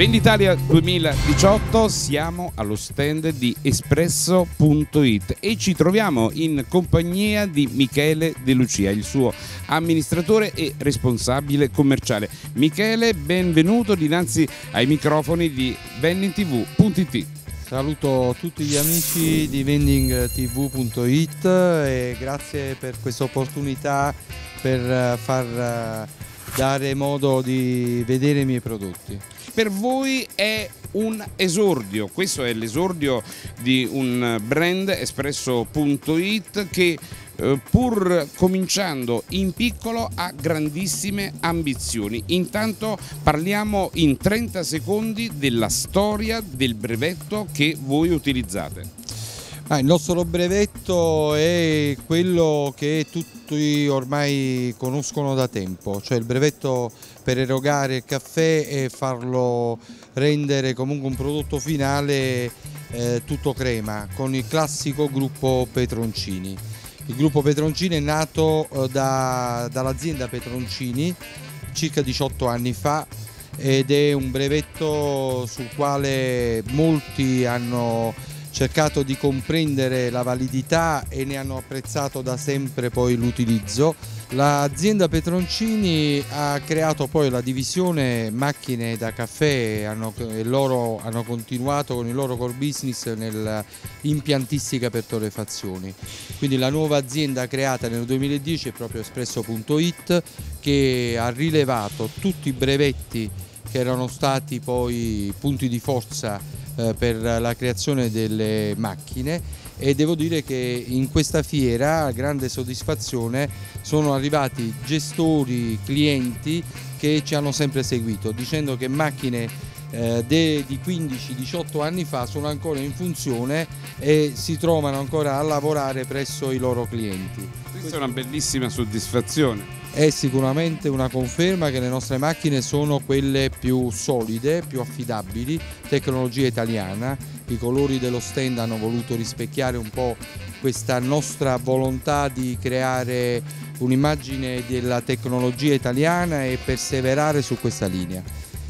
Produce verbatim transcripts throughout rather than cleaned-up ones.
Venditalia duemiladiciotto, siamo allo stand di Espresso punto it e ci troviamo in compagnia di Michele De Lucia, il suo amministratore e responsabile commerciale. Michele, benvenuto dinanzi ai microfoni di vending t v punto it. Saluto tutti gli amici di vending t v punto it e grazie per questa opportunità per far dare modo di vedere i miei prodotti. Per voi è un esordio, questo è l'esordio di un brand, Espresso punto it, che eh, pur cominciando in piccolo ha grandissime ambizioni. Intanto parliamo in trenta secondi della storia del brevetto che voi utilizzate. Ah, il nostro brevetto è quello che tutti ormai conoscono da tempo, cioè il brevetto per erogare il caffè e farlo rendere comunque un prodotto finale eh, tutto crema, con il classico gruppo Petroncini. Il gruppo Petroncini è nato eh, da, dall'azienda Petroncini circa diciotto anni fa ed è un brevetto sul quale molti hanno cercato di comprendere la validità e ne hanno apprezzato da sempre poi l'utilizzo. L'azienda Petroncini ha creato poi la divisione macchine da caffè hanno, e loro hanno continuato con il loro core business nell'impiantistica per torrefazioni. Quindi la nuova azienda creata nel duemiladieci è proprio Espresso punto it, che ha rilevato tutti i brevetti che erano stati poi punti di forza per la creazione delle macchine, e devo dire che in questa fiera a grande soddisfazione sono arrivati gestori, clienti che ci hanno sempre seguito dicendo che macchine eh, di quindici diciotto anni fa sono ancora in funzione e si trovano ancora a lavorare presso i loro clienti. Questa è una bellissima soddisfazione. È sicuramente una conferma che le nostre macchine sono quelle più solide, più affidabili, tecnologia italiana. I colori dello stand hanno voluto rispecchiare un po' questa nostra volontà di creare un'immagine della tecnologia italiana e perseverare su questa linea.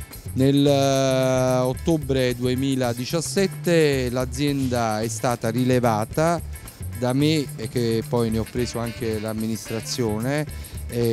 Nel uh, ottobre duemiladiciassette l'azienda è stata rilevata da me, e che poi ne ho preso anche l'amministrazione,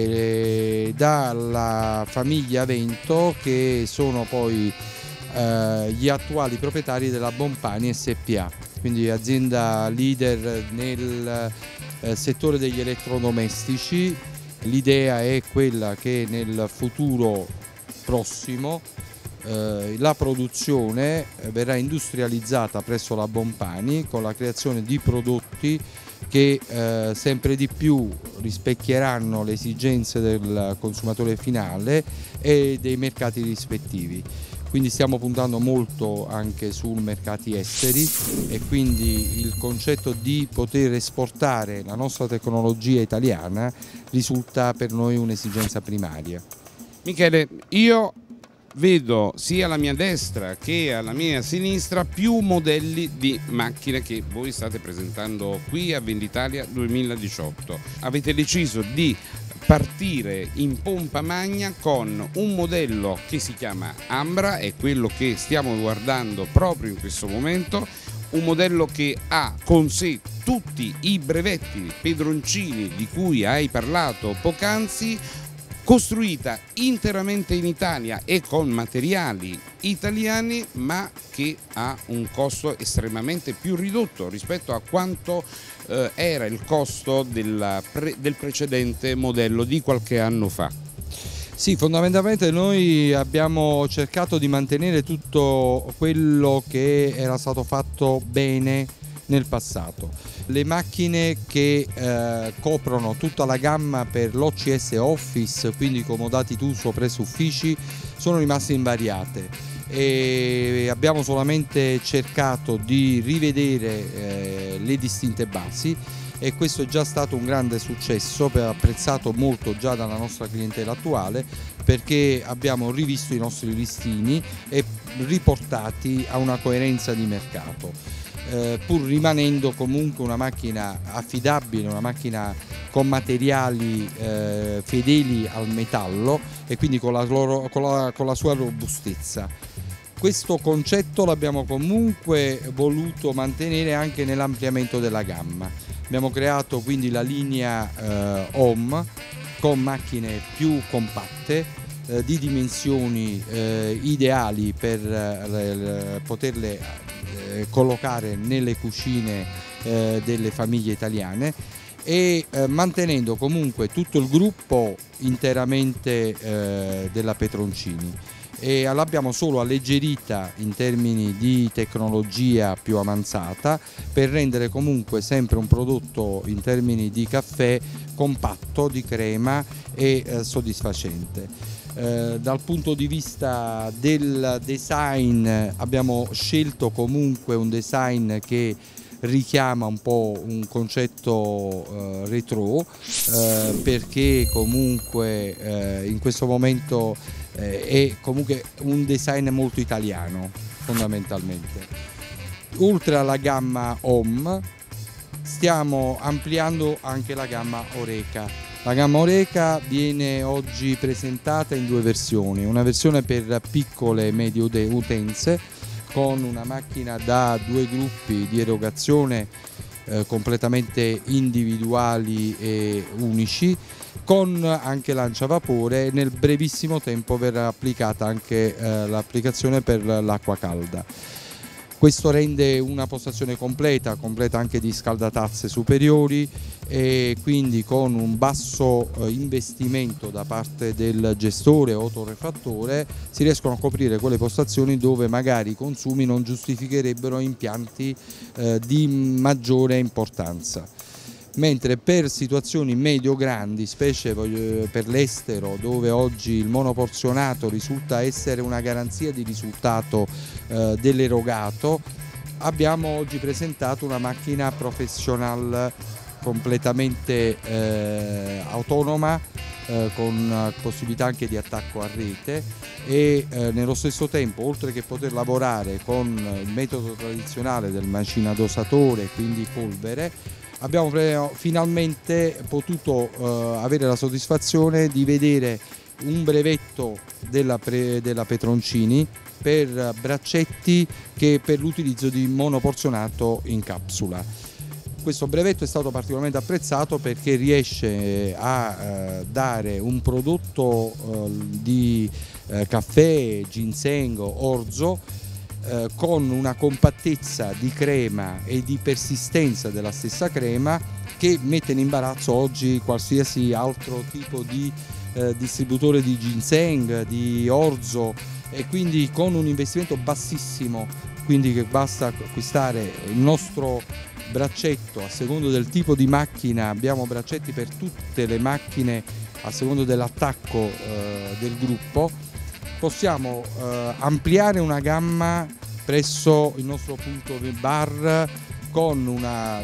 eh, dalla famiglia Vento, che sono poi eh, gli attuali proprietari della Bompani S P A, quindi azienda leader nel eh, settore degli elettrodomestici. L'idea è quella che nel futuro prossimo eh, la produzione verrà industrializzata presso la Bompani con la creazione di prodotti che eh, sempre di più rispecchieranno le esigenze del consumatore finale e dei mercati rispettivi. Quindi stiamo puntando molto anche su mercati esteri e quindi il concetto di poter esportare la nostra tecnologia italiana risulta per noi un'esigenza primaria. Michele, io vedo sia alla mia destra che alla mia sinistra più modelli di macchine che voi state presentando qui a Venditalia duemiladiciotto. Avete deciso di partire in pompa magna con un modello che si chiama Ambra, è quello che stiamo guardando proprio in questo momento, un modello che ha con sé tutti i brevetti Petroncini di cui hai parlato poc'anzi, costruita interamente in Italia e con materiali italiani, ma che ha un costo estremamente più ridotto rispetto a quanto eh, era il costo della pre del precedente modello di qualche anno fa. Sì, fondamentalmente noi abbiamo cercato di mantenere tutto quello che era stato fatto bene nel passato. Le macchine che eh, coprono tutta la gamma per l'O C S Office, quindi comodati d'uso presso uffici, sono rimaste invariate e abbiamo solamente cercato di rivedere eh, le distinte basi, e questo è già stato un grande successo, apprezzato molto già dalla nostra clientela attuale, perché abbiamo rivisto i nostri listini e riportati a una coerenza di mercato. Eh, pur rimanendo comunque una macchina affidabile, una macchina con materiali eh, fedeli al metallo e quindi con la, loro, con la, con la sua robustezza. questo concetto l'abbiamo comunque voluto mantenere anche nell'ampliamento della gamma. Abbiamo creato quindi la linea eh, Home con macchine più compatte, eh, di dimensioni eh, ideali per eh, poterle eh, collocare nelle cucine eh, delle famiglie italiane, e eh, mantenendo comunque tutto il gruppo interamente eh, della Petroncini, e l'abbiamo solo alleggerita in termini di tecnologia più avanzata per rendere comunque sempre un prodotto in termini di caffè compatto, di crema e eh, soddisfacente. Eh, dal punto di vista del design abbiamo scelto comunque un design che richiama un po' un concetto eh, retro, eh, perché comunque eh, in questo momento eh, è comunque un design molto italiano fondamentalmente. Oltre alla gamma Home stiamo ampliando anche la gamma Oreca. La gamma Oreca viene oggi presentata in due versioni, una versione per piccole e medie utenze con una macchina da due gruppi di erogazione eh, completamente individuali e unici, con anche lanciavapore. Nel brevissimo tempo verrà applicata anche eh, l'applicazione per l'acqua calda. Questo rende una postazione completa, completa anche di scaldatazze superiori, e quindi con un basso investimento da parte del gestore o torrefattore si riescono a coprire quelle postazioni dove magari i consumi non giustificherebbero impianti eh, di maggiore importanza. Mentre per situazioni medio-grandi, specie per l'estero, dove oggi il monoporzionato risulta essere una garanzia di risultato eh, dell'erogato, abbiamo oggi presentato una macchina professional completamente eh, autonoma, eh, con possibilità anche di attacco a rete, e eh, nello stesso tempo, oltre che poter lavorare con il metodo tradizionale del macina dosatore, quindi polvere, abbiamo finalmente potuto eh, avere la soddisfazione di vedere un brevetto della, pre, della Petroncini per braccetti che per l'utilizzo di monoporzionato in capsula. Questo brevetto è stato particolarmente apprezzato perché riesce a eh, dare un prodotto eh, di eh, caffè, ginseng, orzo, eh, con una compattezza di crema e di persistenza della stessa crema che mette in imbarazzo oggi qualsiasi altro tipo di eh, distributore di ginseng, di orzo, e quindi con un investimento bassissimo, quindi che basta acquistare il nostro braccetto a secondo del tipo di macchina. Abbiamo braccetti per tutte le macchine a secondo dell'attacco eh, del gruppo. Possiamo eh, ampliare una gamma presso il nostro punto bar con una eh,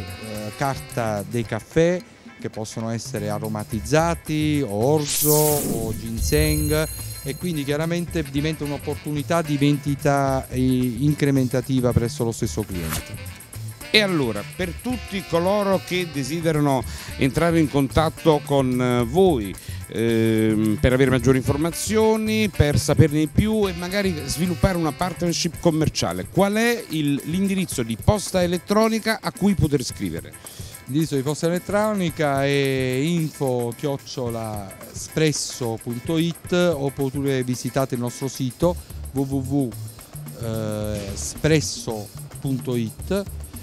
carta dei caffè che possono essere aromatizzati o orzo o ginseng, e quindi chiaramente diventa un'opportunità di vendita incrementativa presso lo stesso cliente. E allora, per tutti coloro che desiderano entrare in contatto con voi ehm, per avere maggiori informazioni, per saperne di più e magari sviluppare una partnership commerciale, qual è l'indirizzo di posta elettronica a cui poter scrivere? L'indirizzo di posta elettronica è info chiocciola espresso punto it, oppure visitate il nostro sito w w w punto espresso punto it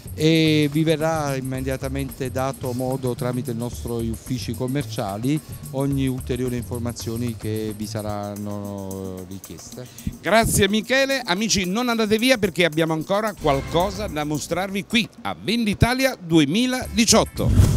e vi verrà immediatamente dato modo, tramite i nostri uffici commerciali, ogni ulteriore informazioni che vi saranno richieste. Grazie Michele. Amici, non andate via perché abbiamo ancora qualcosa da mostrarvi qui a Venditalia duemiladiciotto.